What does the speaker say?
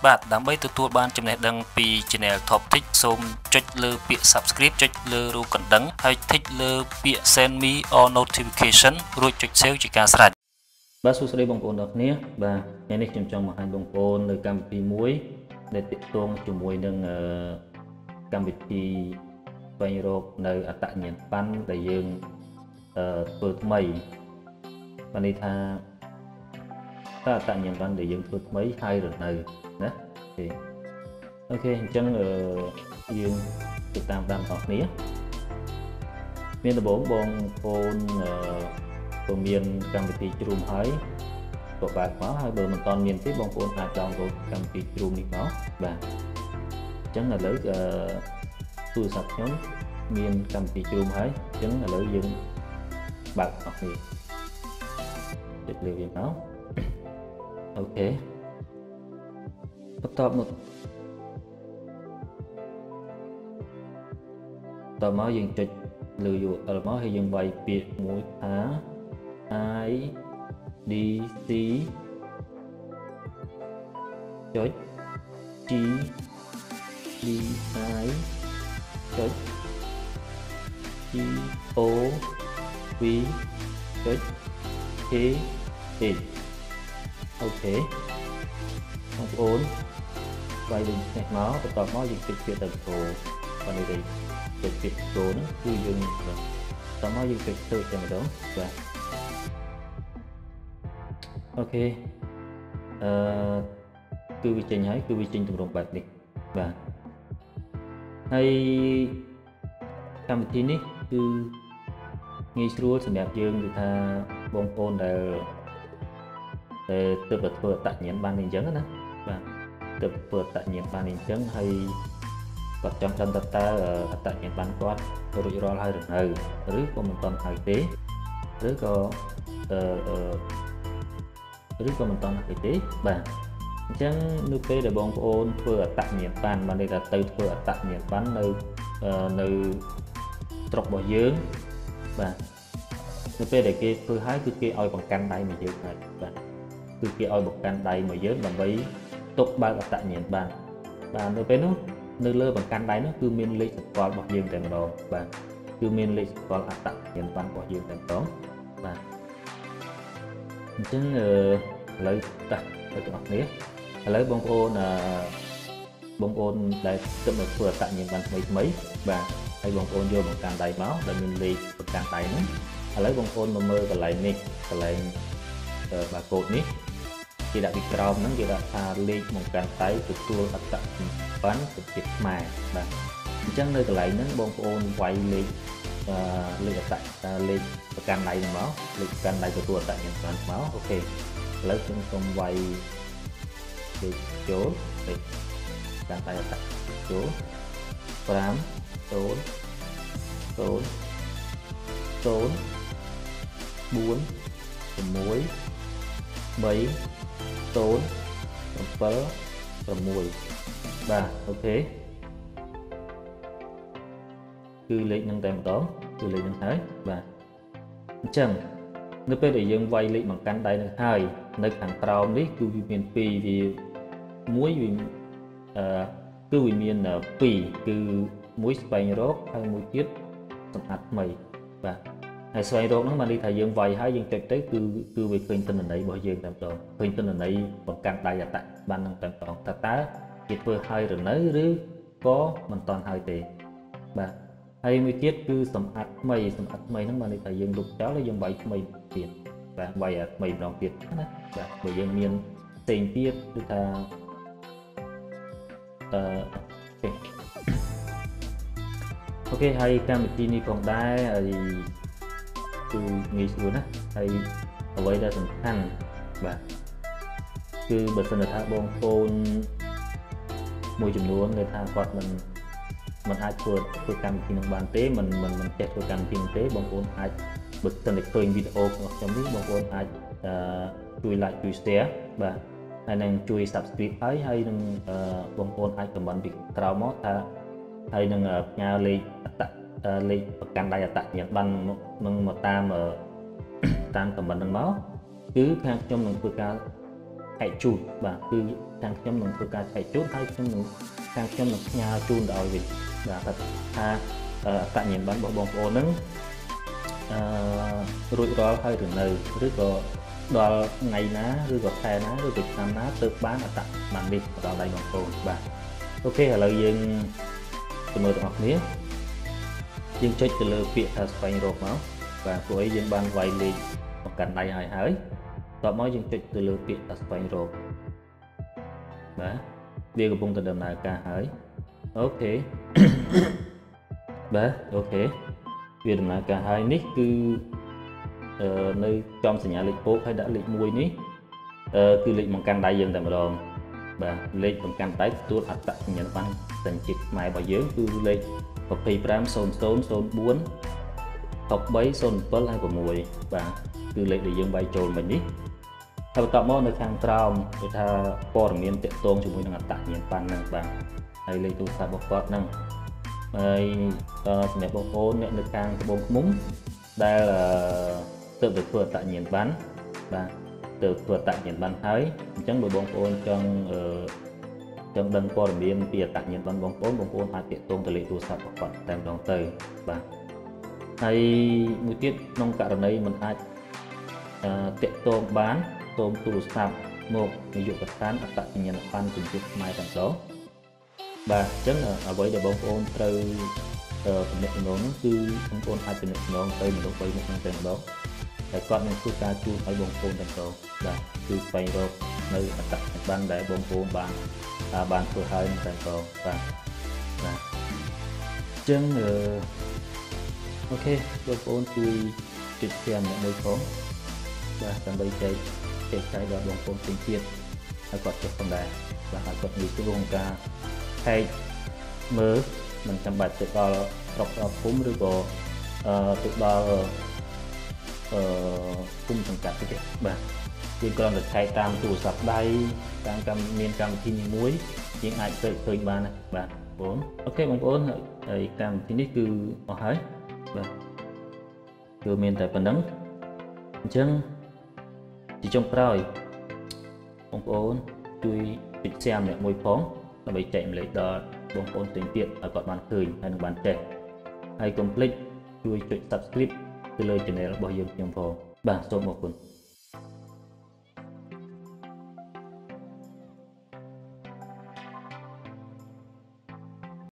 បាទដើម្បីទទួលបានចំណេះដឹងពី Channel Top Tech សូមចុចលើពាក្យ Subscribe ចុចលើរូបកណ្ដឹងហើយ Tick លើពាក្យ Send me or notification រួចចុច Save ជាការស្រេចបាទសួស្តីបងប្អូនទាំងគ្នាបាទថ្ងៃនេះខ្ញុំចង់បង្ហាញបងប្អូននៅកម្មវិធីមួយដែលទាក់ទងជាមួយនឹងកម្មវិធីស្វែងរកនៅអត្តញ្ញាណប័ណ្ណដែលយើងធ្វើថ្មីបានន័យថាតើអត្តញ្ញាណប័ណ្ណដែលយើងធ្វើថ្មីហើយឬនៅណាអូខេអញ្ចឹងយើងទៅតាមដានបងប្អូនមានដំបូងបងប្អូនក៏មានកម្មវិធីជ្រុំហើយក៏បើកមកហើយបើមិនទាន់មានទេបងប្អូនអាចdownloadកម្មវិធីជ្រុំនេះមកបាទអញ្ចឹងឥឡូវទូរស័ព្ទខ្ញុំមានកម្មវិធីជ្រុំហើយអញ្ចឹងឥឡូវយើងបើកអស់នេះចុចលើវាមកអូខេបន្ទាប់មកតមកយើងចុចលើ URL មកហើយយើងវាយពាក្យមួយថា IDC ចុច GDI ចុច GOV ចុច KH អូខេបងប្អូនវាយដូចនេះមកបន្ទាប់មកយើងចុចពាក្យទៅ Pro បាននេះចុចពាក្យ Pro ហ្នឹងគឺយើងតមកយើងចុច Search តែម្ដងបាទអូខេគឺវាចេញហើយគឺវាចេញទម្រង់បែបនេះបាទហើយកម្មវិធីនេះគឺងាយស្រួលសម្រាប់យើងគឺថាបងប្អូនដែលទើបតែធ្វើអត្តញ្ញាណប័ណ្ណអញ្ចឹងណាបាទទើបធ្វើអត្តញ្ញាណប័ណ្ណអញ្ចឹងហើយគាត់ចង់ដឹងតើអត្តញ្ញាណប័ណ្ណគាត់រួចរាល់ហើយឬនៅឬក៏មិនទាន់ហើយទេឬក៏មិនទាន់ហើយទេបាទអញ្ចឹងនៅពេលដែលបងប្អូនធ្វើអត្តញ្ញាណប័ណ្ណបានន័យថាទៅធ្វើអត្តញ្ញាណប័ណ្ណនៅស្រុករបស់យើងបាទនៅពេលដែលគេធ្វើហើយគឺគេឲ្យបង្កាន់ដៃមកយើងហើយបាទគឺគេឲ្យបង្កាន់ដៃមកយើងដើម្បីទុកបើកអត្តញ្ញាណប័ណ្ណបាទនៅពេលនោះនៅលើបង្កាន់ដៃនោះគឺមានលេខសម្គាល់របស់យើងតែម្ដងបាទគឺមានលេខសម្គាល់អត្តញ្ញាណប័ណ្ណរបស់យើងតែម្ដងបាទអញ្ចឹងឥឡូវតោះបងប្អូនឥឡូវបងប្អូនដែលទើបមកធ្វើអត្តញ្ញាណប័ណ្ណថ្មីបាទហើយបងប្អូនយកបង្កាន់ដៃមកដែលមានលេខបង្កាន់ដៃហ្នឹងឥឡូវបងប្អូនមកមើលកន្លែងនេះកន្លែងបាកូដនេះគេដាក់ពីក្រោមហ្នឹងគេដាក់ថាលេខបង្កាន់ដៃទទួលអត្តញ្ញាណប័ណ្ណប្រជាខ្មែរបាទអញ្ចឹងនៅកន្លែងហ្នឹងបងប្អូនវាយលេខលេខប្រកាន់ដៃហ្នឹងមកលេខប្រកាន់ដៃទទួលអត្តញ្ញាណប័ណ្ណមកអូខេឥឡូវខ្ញុំសូមវាយលេខចូលលេខប្រកាន់ដៃអត្តចូល5 0 0 0 4 6 3 0 7 6បាទអូខេគឺលេខហ្នឹងតែម្ដងគឺលេខហ្នឹងហើយបាទអញ្ចឹងនៅពេលដែលយើងវាយលេខបង្កាន់ដៃនឹងហើយនៅខាងក្រោមនេះគឺវាមាន2វាមួយវាគឺវាមាន2គឺមួយស្វែងរកហើយមួយទៀតសម្អាតថ្មីបាទហើយស្វែងរកហ្នឹងបានន័យថាយើងវាយហើយយើងចុចទៅគឺវាឃើញទិន្នន័យរបស់យើងតែម្ដងឃើញទិន្នន័យបង្កាន់ដៃអត្តប័ណ្ណហ្នឹងតែម្ដងតើគេធ្វើហើយឬនៅឬក៏មិនទាន់ហើយទេបាទហើយមួយទៀតគឺសម្អាតថ្មីហ្នឹងបានន័យថាយើងលុបចោលហើយយើងវាយថ្មីទៀតបាទវាយថ្មីម្ដងទៀតណាបាទបើយើងមានផ្សេងទៀតគឺថាអូខេហើយកម្មវិធីនេះផងដែរហើយគឺងាយស្រួលណាស់ហើយអ្វីដែលសំខាន់បាទគឺបើសិនថាបងប្អូនមួយចំនួនដែលថាគាត់មិនអាចធ្វើកម្មវិធីនឹងបានទេមិនចេះធ្វើកម្មវិធីនោះទេបងប្អូនអាចបើសិនតែឃើញវីដេអូរបស់ខ្ញុំនេះបងប្អូនអាចជួយ like ជួយ share បាទហើយនឹងជួយ subscribe ហើយនឹងបងប្អូនអាច comment ពីក្រោមមកថាហើយនឹងផ្ញើលេខប្រកាន់ដៃអត្តញ្ញាណប័ណ្ណនឹងមកតាម comment ហ្នឹងមកគឺខាងខ្ញុំនឹងធ្វើការចែកជូនបាទគឺខាងខ្ញុំនឹងធ្វើការចែកជូនហើយខ្ញុំនឹងខាងខ្ញុំនឹងផ្ញើជូនដល់វិញបាទថាអត្តញ្ញាណប័ណ្ណរបស់បងប្អូនហ្នឹងរួចរាល់ហើយឬនៅឬក៏ដល់ថ្ងៃណាឬក៏ខែណាឬក៏ឆ្នាំណាទើបបានអត្តប័ណ្ណនេះដល់ដៃបងប្អូនបាទអូខេឥឡូវយើងទៅមើលទាំងអស់គ្នាយើងចុចទៅលើពាក្យថាស្វែងរកមកបាទព្រោះអីយើងបានវាយលេខមកកាន់ដៃហើយតបមកយើងចុចទៅលើពាក្យថាស្វែងរកបាទវាកំពុងតែដំណើរការហើយអូខេបាទអូខេវាដំណើរការហើយនេះគឺនៅចំសញ្ញាលេខពោកហើយដាក់លេខ1នេះគឺលេខបង្កាន់ដៃយើងតែម្ដងបាទលេខបង្កាន់ដៃទទួលអត្តសញ្ញាណប័ណ្ណសញ្ជាតិខ្មែររបស់យើងគឺលេខ250004 6307ហើយ6បាទគឺលេខដែលយើងវាយចូលមិញនេះហើយបន្តមកនៅខាងក្រោមគឺថាព័ត៌មានទាក់ទងជាមួយនឹងអត្តសញ្ញាណប័ណ្ណហ្នឹងបាទហើយលេខទូរស័ព្ទរបស់គាត់ហ្នឹងហើយសម្រាប់បងប្អូនអ្នកនៅខាងត្បូងឃ្មុំដែលទើបទៅធ្វើអត្តសញ្ញាណប័ណ្ណបាទទៅធ្វើអត្តសញ្ញាណប័ណ្ណហើយអញ្ចឹងបើបងប្អូនចង់ដឹងព័ត៌មានពីអត្តសញ្ញាណប័ណ្ណបងប្អូនអាចទាក់ទងទៅលេខទូរស័ព្ទរបស់គាត់តែម្ដងទៅបាទហើយមួយទៀតក្នុងករណីមិនអាចទាក់ទងបានសូមទូរស័ព្ទមកនាយកដ្ឋានអត្តសញ្ញាណប័ណ្ណសញ្ជាតិខ្មែរតែម្ដងបាទអញ្ចឹងអ្វីដែលបងប្អូនត្រូវទំនាក់ទំនងនោះគឺបងប្អូនអាចទំនាក់ទំនងទៅមនុស្ស3មុខហ្នឹងតែម្ដងតែគាត់នឹងធ្វើការជួនឲ្យបងប្អូនតែម្ដងបាទគឺស្វែងរកនៅអត្តសញ្ញាណប័ណ្ណដែលបងប្អូនបានធ្វើហើយនឹងតែម្ដងបាទអញ្ចឹងអូខេបងប្អូនជួយចុច share ម្នាក់មួយផងបាទដើម្បីចែកចាយដល់បងប្អូនផ្សេងទៀតហើយគាត់ចុះផងដែរបាទហើយគាត់ងាយស្រួលក្នុងការថែកមើលមិនចាំបាច់ទៅដល់ស្រុកដល់ភូមិឬក៏ទៅដល់ភូមិសង្កាត់ទេបាទយើងគ្រាន់តែថែកតាមទូរស័ព្ទដៃតាមកម្មវិធីមួយយើងអាចឃើញបានបាទបងប្អូនអូខេបងប្អូនហើយកម្មវិធីនេះគឺអស់ហើយបាទគឺមានតែប៉ុណ្្នឹងអញ្ចឹងជាចុងក្រោយបងប្អូនជួយចុច share ម្នាក់មួយផងដើម្បីចែកម្លែកដល់បងប្អូនផ្សេងទៀតឲ្យគាត់បានឃើញហើយនឹងបានចេះហើយកុំភ្លេចជួយចុច subscribe ទៅលើ channel របស់យើងខ្ញុំផងបាទសូមអរគុណ